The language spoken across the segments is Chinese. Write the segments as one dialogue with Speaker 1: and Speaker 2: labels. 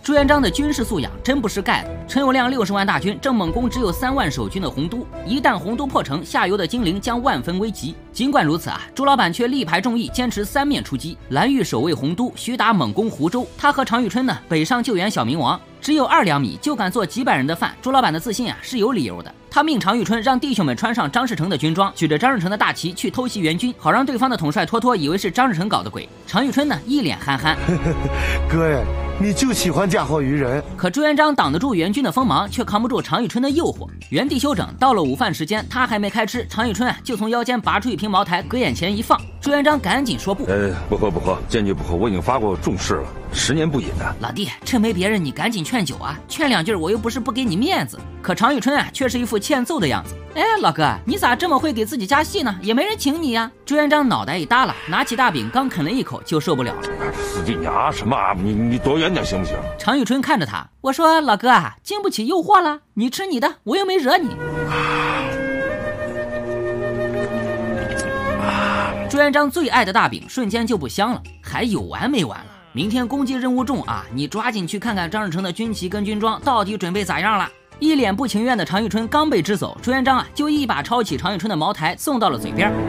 Speaker 1: 朱元璋的军事素养真不是盖的。陈友谅60万大军，正猛攻只有3万守军的洪都，一旦洪都破城，下游的金陵将万分危急。尽管如此啊，朱老板却力排众议，坚持3面出击。蓝玉守卫洪都，徐达猛攻湖州，他和常遇春呢北上救援小明王。只有2两米就敢做几百人的饭，朱老板的自信啊是有理由的。他命常遇春让弟兄们穿上张士诚的军装，举着张士诚的大旗去偷袭援军，好让对方的统帅托托以为是张士诚搞的鬼。常遇春呢一脸憨憨，
Speaker 2: 哥呀，你就喜欢嫁祸于人。
Speaker 1: 可朱元璋挡得住援军的锋芒，却扛不住常遇春的诱惑。原地休整，到了午饭时间，他还没开吃，常遇春就从腰间拔出一瓶茅台，搁眼前一放。朱元璋赶紧说不，
Speaker 3: 不喝，坚决不喝，我已经发过重誓了，10年不饮的。
Speaker 1: 老弟，趁没别人，你赶紧劝酒啊，劝2句我又不是不给你面子。可常遇春却是一副欠揍的样子。哎，老哥，你咋这么会给自己加戏呢？也没人请你呀。朱元璋脑袋一耷拉，拿起大饼刚啃了一口就受不了了。
Speaker 3: 死弟娘什么啊？你躲远点行不行？
Speaker 1: 常遇春看着他，我说老哥啊，经不起诱惑了，你吃你的，我又没惹你。朱元璋最爱的大饼瞬间就不香了，还有完没完了？明天攻击任务重啊，你抓紧去看看张士诚的军旗跟军装到底准备咋样了。一脸不情愿的常遇春刚被支走，朱元璋就一把抄起常遇春的茅台送到了嘴边。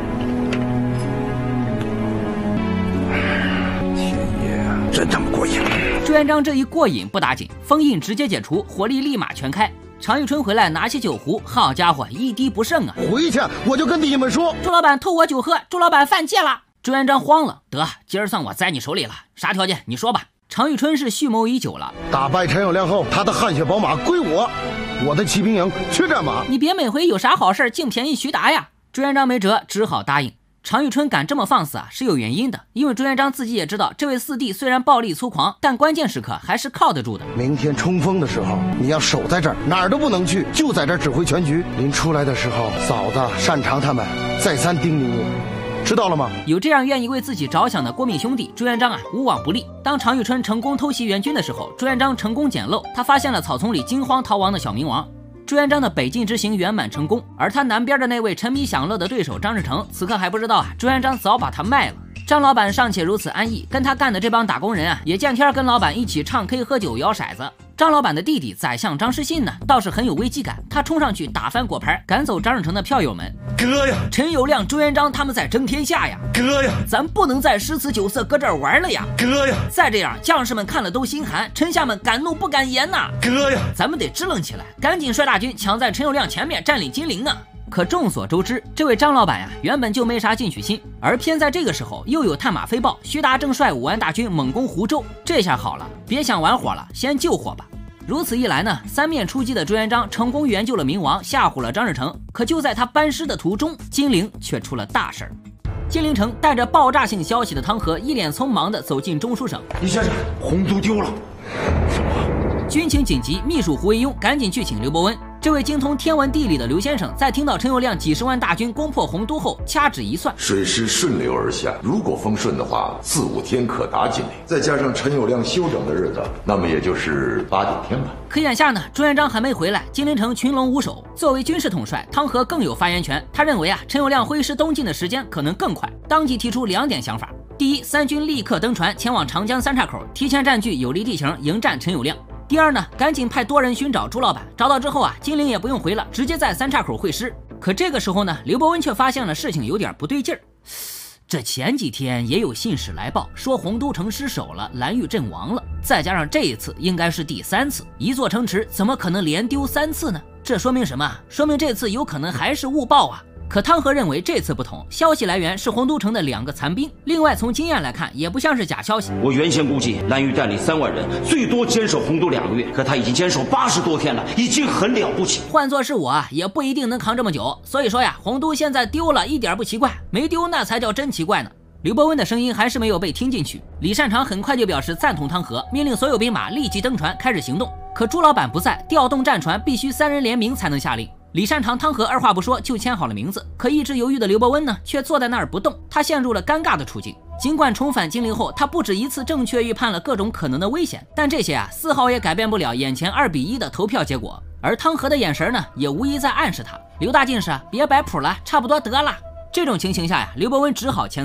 Speaker 3: 天爷啊，真他妈过瘾！
Speaker 1: 朱元璋这一过瘾不打紧，封印直接解除，火力立马全开。常遇春回来拿起酒壶，好家伙，一滴不剩啊！
Speaker 2: 回去我就跟弟兄们说，
Speaker 1: 朱老板偷我酒喝，朱老板犯戒了。朱元璋慌了，得，今儿算我栽你手里了，啥条件你说吧。常遇春是蓄谋已久了，
Speaker 2: 打败陈友谅后，他的汗血宝马归我，我的骑兵营缺战马。
Speaker 1: 你别每回有啥好事净便宜徐达呀。朱元璋没辙，只好答应。常遇春敢这么放肆是有原因的，因为朱元璋自己也知道，这位四弟虽然暴力粗狂，但关键时刻还是靠得住的。
Speaker 2: 明天冲锋的时候，你要守在这儿，哪儿都不能去，就在这儿指挥全局。临出来的时候，嫂子、擅长他们再三叮咛我，知道了吗？
Speaker 1: 有这样愿意为自己着想的过命兄弟，朱元璋无往不利。当常遇春成功偷袭援军的时候，朱元璋成功捡漏，他发现了草丛里惊慌逃亡的小明王。朱元璋的北进之行圆满成功，而他南边的那位沉迷享乐的对手张士诚，此刻还不知道朱元璋早把他卖了。张老板尚且如此安逸，跟他干的这帮打工人也见天跟老板一起唱 K 喝酒摇骰子。张老板的弟弟宰相张士信呢，倒是很有危机感，他冲上去打翻果盘，赶走张士诚的票友们。
Speaker 3: 哥呀，
Speaker 1: 陈友谅、朱元璋他们在争天下呀！
Speaker 3: 哥呀，
Speaker 1: 咱不能再诗词酒色搁这儿玩了呀！
Speaker 3: 哥呀，
Speaker 1: 再这样，将士们看了都心寒，臣下们敢怒不敢言呐！
Speaker 3: 哥呀，
Speaker 1: 咱们得支棱起来，赶紧率大军抢在陈友谅前面占领金陵啊！可众所周知，这位张老板原本就没啥进取心，而偏在这个时候又有探马飞报，徐达正率5万大军猛攻湖州，这下好了，别想玩火了，先救火吧。如此一来呢，3面出击的朱元璋成功援救了明王，吓唬了张士诚。可就在他班师的途中，金陵却出了大事儿。金陵城带着爆炸性消息的汤和一脸匆忙地走进中书省，
Speaker 3: 李先生，洪都丢了。什么？
Speaker 1: 军情紧急，秘书胡惟庸赶紧去请刘伯温。这位精通天文地理的刘先生，在听到陈友谅几10万大军攻破洪都后，掐指一算，
Speaker 4: 水势顺流而下，如果风顺的话，4、5天可达金陵，再加上陈友谅休整的日子，那么也就是8、9天吧。
Speaker 1: 可眼下呢，朱元璋还没回来，金陵城群龙无首。作为军事统帅，汤和更有发言权。他认为陈友谅挥师东进的时间可能更快，当即提出2点想法：第一，3军立刻登船前往长江3岔口，提前占据有利地形，迎战陈友谅。第二呢，赶紧派多人寻找朱老板，找到之后金陵也不用回了，直接在3岔口会师。可这个时候呢，刘伯温却发现了事情有点不对劲儿。这前几天也有信使来报说洪都城失守了，蓝玉阵亡了，再加上这一次应该是第3次，一座城池怎么可能连丢3次呢？这说明什么？说明这次有可能还是误报啊。可汤和认为这次不同，消息来源是洪都城的2个残兵，另外从经验来看也不像是假消息。
Speaker 5: 我原先估计蓝玉带领3万人最多坚守洪都2个月，可他已经坚守80多天了，已经很了不起。
Speaker 1: 换作是我也不一定能扛这么久。所以说洪都现在丢了一点不奇怪，没丢那才叫真奇怪呢。刘伯温的声音还是没有被听进去。李善长很快就表示赞同汤和，命令所有兵马立即登船开始行动。可朱老板不在，调动战船必须3人联名才能下令。李善长、汤和二话不说就签好了名字，可一直犹豫的刘伯温呢，却坐在那儿不动，他陷入了尴尬的处境。尽管重返金陵后，他不止一次正确预判了各种可能的危险，但这些丝毫也改变不了眼前2比1的投票结果。而汤和的眼神呢，也无疑在暗示他，刘大进士别摆谱了，差不多得了。这种情形下刘伯温只好签字儿。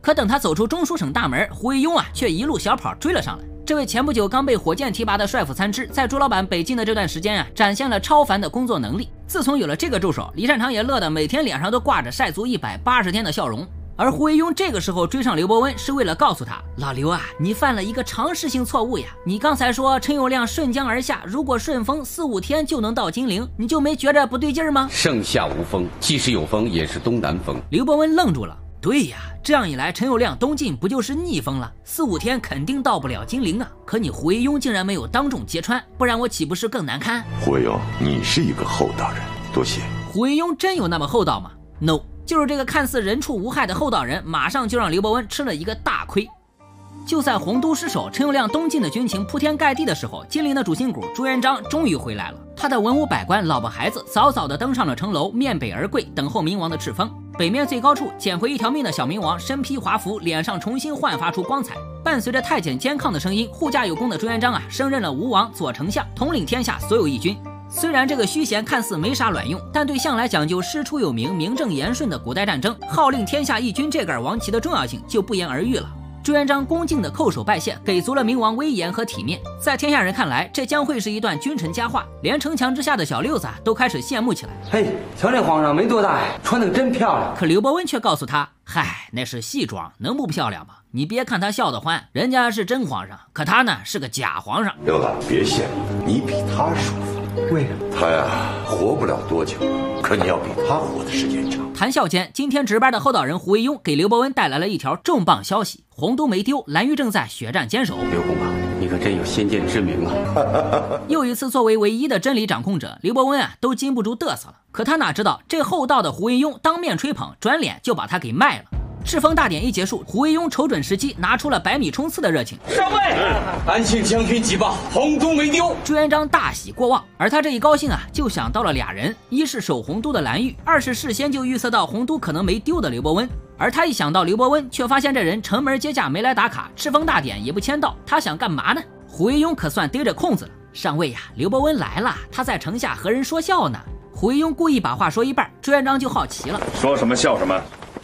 Speaker 1: 可等他走出中书省大门，胡惟庸却一路小跑追了上来。这位前不久刚被火箭提拔的帅府参知，在朱老板北进的这段时间展现了超凡的工作能力。自从有了这个助手，李善长也乐得每天脸上都挂着晒足180天的笑容。而胡惟庸这个时候追上刘伯温，是为了告诉他，老刘啊，你犯了一个常识性错误呀！你刚才说陈友谅顺江而下，如果顺风4、5天就能到金陵，你就没觉着不对劲吗？
Speaker 6: 盛夏无风，即使有风也是东南风。
Speaker 1: 刘伯温愣住了。对呀，这样一来，陈友谅东进不就是逆风了？4、5天肯定到不了金陵啊！可你胡惟庸竟然没有当众揭穿，不然我岂不是更难堪？
Speaker 4: 胡惟庸，你是一个厚道人，多谢。
Speaker 1: 胡惟庸真有那么厚道吗 ？No， 就是这个看似人畜无害的厚道人，马上就让刘伯温吃了一个大亏。就在洪都失守，陈友谅东进的军情铺天盖地的时候，金陵的主心骨朱元璋终于回来了。他的文武百官、老婆孩子早早的登上了城楼，面北而跪，等候明王的敕封。北面最高处，捡回一条命的小明王身披华服，脸上重新焕发出光彩。伴随着太监监抗的声音，护驾有功的朱元璋升任了吴王、左丞相，统领天下所有义军。虽然这个虚衔看似没啥卵用，但对向来讲究师出有名、名正言顺的古代战争，号令天下义军这杆王旗的重要性就不言而喻了。朱元璋恭敬的叩首拜谢，给足了明王威严和体面。在天下人看来，这将会是一段君臣佳话，连城墙之下的小六子都开始羡慕起来。
Speaker 5: 嘿，瞧这皇上没多大，穿得真漂亮。
Speaker 1: 可刘伯温却告诉他，嗨，那是戏装，能不漂亮吗？你别看他笑得欢，人家是真皇上，可他呢是个假皇上。
Speaker 4: 刘子，别羡慕，你比他舒服。
Speaker 5: 为什么？
Speaker 4: 他呀，活不了多久，可你要比他活的时间长。
Speaker 1: 谈笑间，今天值班的厚道人胡惟庸给刘伯温带来了一条重磅消息：洪都没丢，蓝玉正在血战坚守。
Speaker 6: 刘公啊，你可真有先见之明啊！
Speaker 1: 又一次作为唯一的真理掌控者，刘伯温都禁不住嘚瑟了。可他哪知道，这厚道的胡惟庸当面吹捧，转脸就把他给卖了。敕封大典一结束，胡惟庸瞅准时机，拿出了百米冲刺的热情。
Speaker 5: 上尉，安庆将军急报，洪都没丢。
Speaker 1: 朱元璋大喜过望，而他这一高兴就想到了俩人，一是守洪都的蓝玉，二是事先就预测到洪都可能没丢的刘伯温。而他一想到刘伯温，却发现这人城门接驾没来打卡，敕封大典也不签到，他想干嘛呢？胡惟庸可算逮着空子了。上尉刘伯温来了，他在城下和人说笑呢。胡惟庸故意把话说一半，朱元璋就好奇了，
Speaker 3: 说什么笑什么。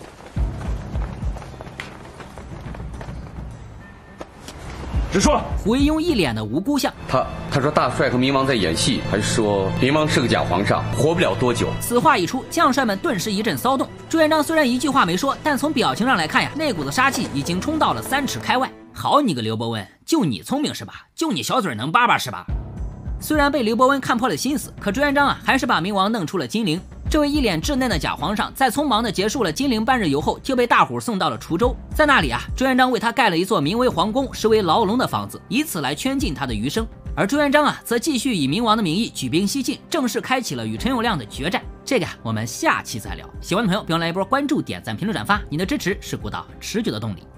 Speaker 3: 直说。
Speaker 1: 胡惟庸一脸的无辜相。
Speaker 6: 他说大帅和明王在演戏，还说明王是个假皇上，活不了多久。
Speaker 1: 此话一出，将帅们顿时一阵骚动。朱元璋虽然一句话没说，但从表情上来看那股子杀气已经冲到了3尺开外。好你个刘伯温，就你聪明是吧？就你小嘴能叭叭是吧？虽然被刘伯温看破了心思，可朱元璋还是把明王弄出了金陵。这位一脸稚嫩的假皇上，在匆忙地结束了金陵半日游后，就被大伙送到了滁州。在那里朱元璋为他盖了一座名为皇宫、实为牢笼的房子，以此来圈禁他的余生。而朱元璋则继续以明王的名义举兵西进，正式开启了与陈友谅的决战。这个我们下期再聊。喜欢的朋友别忘来一波关注、点赞、评论、转发，你的支持是古道持久的动力。